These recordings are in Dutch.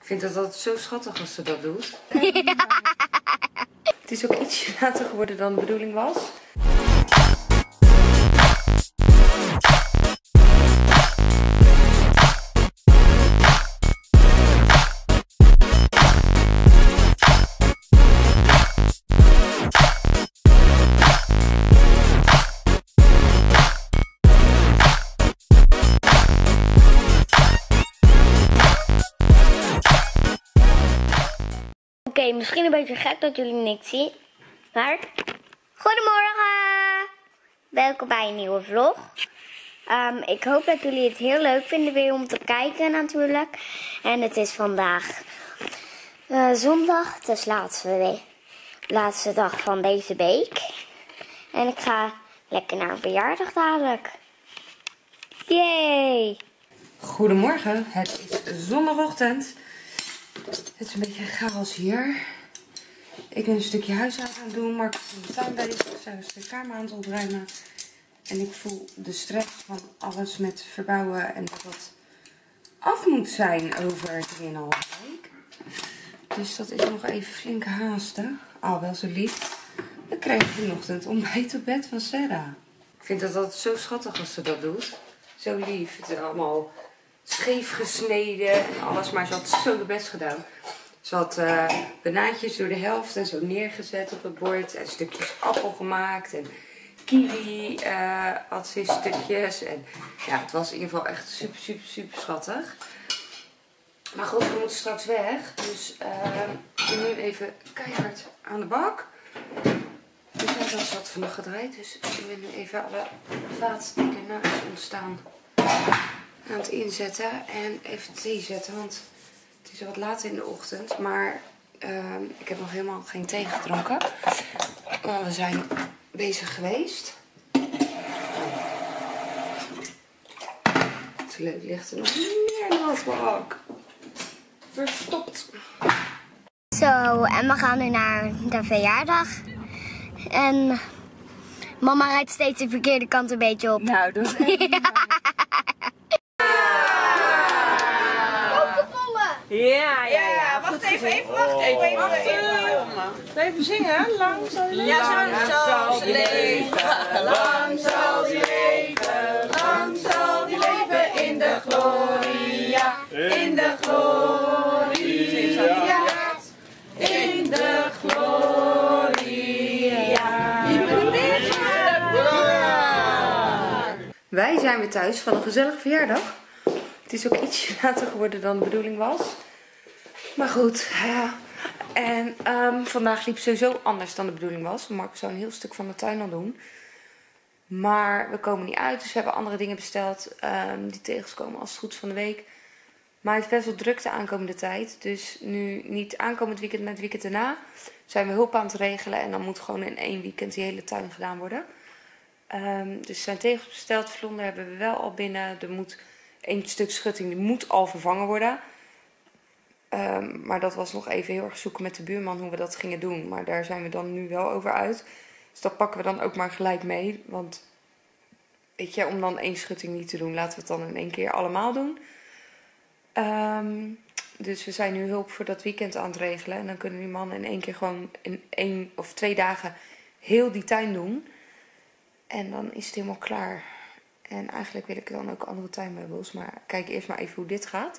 Ik vind het altijd zo schattig als ze dat doet. Het is ook ietsje later geworden dan de bedoeling was. Oké, misschien een beetje gek dat jullie niks zien. Maar, goedemorgen! Welkom bij een nieuwe vlog. Ik hoop dat jullie het heel leuk vinden weer om te kijken natuurlijk. En het is vandaag zondag, dus laatste dag van deze week. En ik ga lekker naar een verjaardag dadelijk. Yay! Goedemorgen, het is zondagochtend. Het is een beetje chaos hier. Ik ben een stukje huishouden aan het doen. Mark is in de tuin bezig. We zijn een stuk kamer aan het opruimen. En ik voel de stress van alles met verbouwen. En dat het af moet zijn over 3,5 week. Dus dat is nog even flink haasten. Al wel zo lief. We kregen vanochtend ontbijt op bed van Sarah. Ik vind het altijd zo schattig als ze dat doet. Zo lief. Het is allemaal scheef gesneden en alles, maar ze had zo de best gedaan. Ze had banaantjes door de helft en zo neergezet op het bord en stukjes appel gemaakt en kiwi had ze in stukjes. En ja, het was in ieder geval echt super schattig. Maar goed, we moeten straks weg, dus ik ben nu even keihard aan de bak. Dus net was wat vannacht gedraaid, dus ik ben nu even alle vaatstikken naast ons staan aan het inzetten en even thee zetten, want het is wat laat in de ochtend, maar ik heb nog helemaal geen thee gedronken, want we zijn bezig geweest. Het ligt er nog meer in de wasbak, verstopt. Zo, en we gaan nu naar de verjaardag. En mama rijdt steeds de verkeerde kant een beetje op. Nou, dat is echt Ja. Wacht even, wacht even zingen. Lang zal je leven. Lang zal die leven, lang zal die leven, lang zal die leven in de gloria, in de gloria, in de gloria. Wij zijn weer thuis van een gezellige verjaardag. Het is ook ietsje later geworden dan de bedoeling was. Maar goed, ja. En vandaag liep sowieso anders dan de bedoeling was. Mark zou een heel stuk van de tuin al doen. Maar we komen niet uit, dus we hebben andere dingen besteld. Die tegels komen als het goed is van de week. Maar het is best wel druk de aankomende tijd. Dus nu niet aankomend weekend, maar het weekend daarna zijn we hulp aan het regelen. En dan moet gewoon in 1 weekend die hele tuin gedaan worden. Dus er zijn tegels besteld. Vlonder hebben we wel al binnen. Er moet 1 stuk schutting, die moet al vervangen worden. Maar dat was nog even heel erg zoeken met de buurman hoe we dat gingen doen. Maar daar zijn we dan nu wel over uit. Dus dat pakken we dan ook maar gelijk mee. Want weet je, om dan 1 schutting niet te doen, laten we het dan in 1 keer allemaal doen. Dus we zijn nu hulp voor dat weekend aan het regelen. En dan kunnen die mannen in 1 keer gewoon in 1 of 2 dagen heel die tuin doen. En dan is het helemaal klaar. En eigenlijk wil ik dan ook andere tuinmeubels. Maar kijk eerst maar even hoe dit gaat.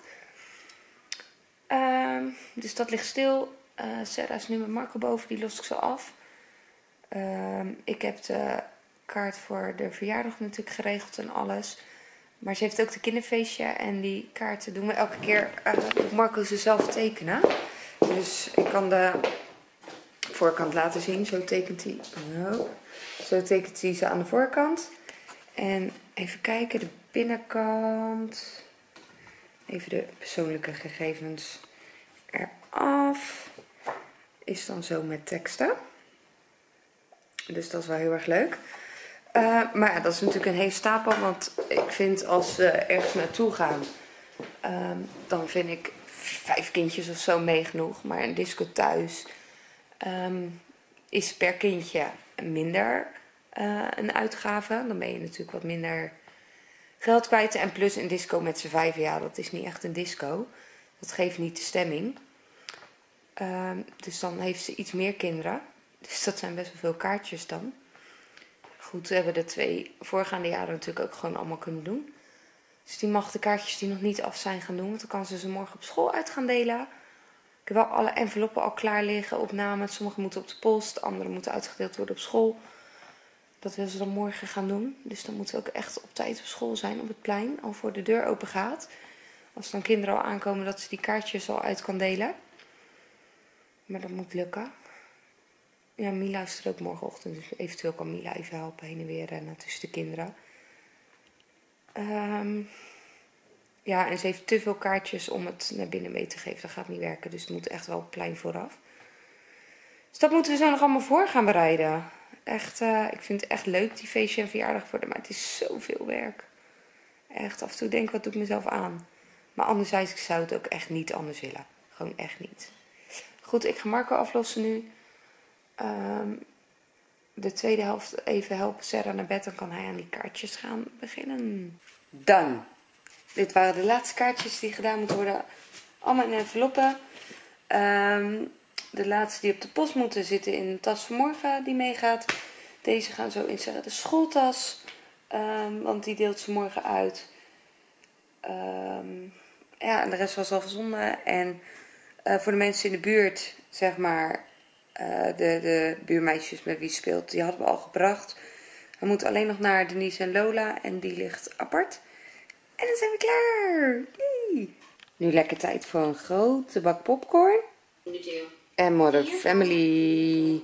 Dus dat ligt stil. Sarah is nu met Marco boven. Die lost ik zo af. Ik heb de kaart voor de verjaardag natuurlijk geregeld en alles. Maar ze heeft ook de kinderfeestje. En die kaarten doen we elke keer. Moet Marco ze zelf tekenen. Dus ik kan de voorkant laten zien. Zo tekent hij. Oh. Zo tekent hij ze aan de voorkant. En even kijken, de binnenkant. Even de persoonlijke gegevens eraf. Is dan zo met teksten. Dus dat is wel heel erg leuk. Maar ja, dat is natuurlijk een hele stapel. Want ik vind als we ergens naartoe gaan, dan vind ik 5 kindjes of zo mee genoeg. Maar een disco thuis is per kindje minder een uitgave. Dan ben je natuurlijk wat minder geld kwijt. En plus een disco met z'n 5, ja, dat is niet echt een disco. Dat geeft niet de stemming. Dus dan heeft ze iets meer kinderen. Dus dat zijn best wel veel kaartjes dan. Goed, we hebben de 2 voorgaande jaren natuurlijk ook gewoon allemaal kunnen doen. Dus die mag de kaartjes die nog niet af zijn gaan doen. Want dan kan ze morgen op school uit gaan delen. Ik heb wel alle enveloppen al klaar liggen op namen. Sommige moeten op de post, andere moeten uitgedeeld worden op school. Dat willen ze dan morgen gaan doen. Dus dan moeten we ook echt op tijd op school zijn, op het plein. Al voor de deur open gaat. Als dan kinderen al aankomen, dat ze die kaartjes al uit kan delen. Maar dat moet lukken. Ja, Mila is er ook morgenochtend. Dus eventueel kan Mila even helpen heen en weer rennen tussen de kinderen. Ja, en ze heeft te veel kaartjes om het naar binnen mee te geven. Dat gaat niet werken. Dus het moet echt wel op het plein vooraf. Dus dat moeten we zo nog allemaal voor gaan bereiden. Echt, ik vind het echt leuk, die feestje en verjaardag worden. Maar het is zoveel werk. Echt, af en toe denk ik, wat doe ik mezelf aan? Maar anderzijds, ik zou het ook echt niet anders willen. Gewoon echt niet. Goed, ik ga Marco aflossen nu. De tweede helft even helpen Sarah naar bed. Dan kan hij aan die kaartjes gaan beginnen. Dan. Dit waren de laatste kaartjes die gedaan moeten worden. Allemaal in enveloppen. De laatste die op de post moeten zitten in de tas van morgen die meegaat. Deze gaan zo in de schooltas. Want die deelt ze morgen uit. Ja, en de rest was al verzonden. En voor de mensen in de buurt, zeg maar, de buurmeisjes met wie ze speelt, die hadden we al gebracht. We moeten alleen nog naar Denise en Lola en die ligt apart. En dan zijn we klaar. Yay. Nu lekker tijd voor een grote bak popcorn. En Modern Family.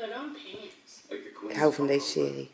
Ik hou van deze serie.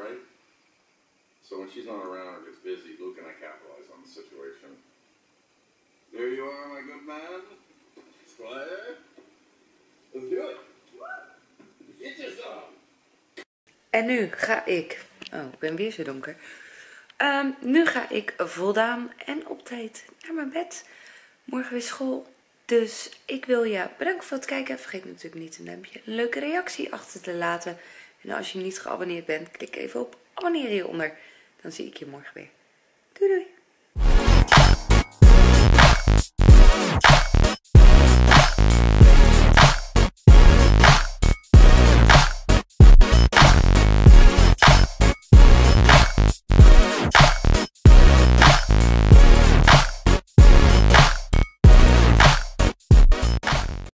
So when she's not around or gets busy, Luke and I capitalize on the situation. There you are, my good man. Squire. Let's do it. Get yourself. En nu ga ik... Oh, ik ben weer zo donker. Nu ga ik voldaan en op tijd naar mijn bed. Morgen weer school. Dus ik wil je bedanken voor het kijken. Vergeet natuurlijk niet een duimpje, een leuke reactie achter te laten. En als je niet geabonneerd bent, klik even op abonneren hieronder. Dan zie ik je morgen weer. Doei doei!